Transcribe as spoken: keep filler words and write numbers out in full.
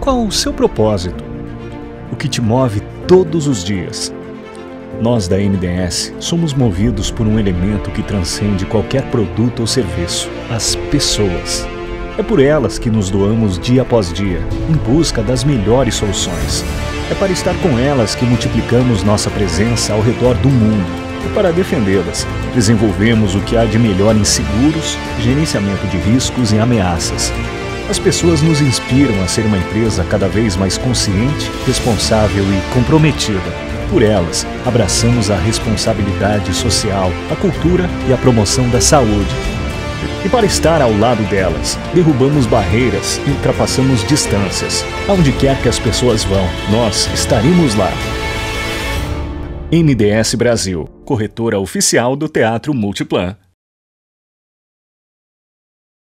Qual o seu propósito? O que te move todos os dias? Nós da M D S somos movidos por um elemento que transcende qualquer produto ou serviço: as pessoas. É por elas que nos doamos dia após dia, em busca das melhores soluções. É para estar com elas que multiplicamos nossa presença ao redor do mundo. E para defendê-las, desenvolvemos o que há de melhor em seguros, gerenciamento de riscos e ameaças. As pessoas nos inspiram a ser uma empresa cada vez mais consciente, responsável e comprometida. Por elas, abraçamos a responsabilidade social, a cultura e a promoção da saúde. E para estar ao lado delas, derrubamos barreiras e ultrapassamos distâncias. Aonde quer que as pessoas vão, nós estaremos lá. M D S Brasil, corretora oficial do Teatro Multiplan.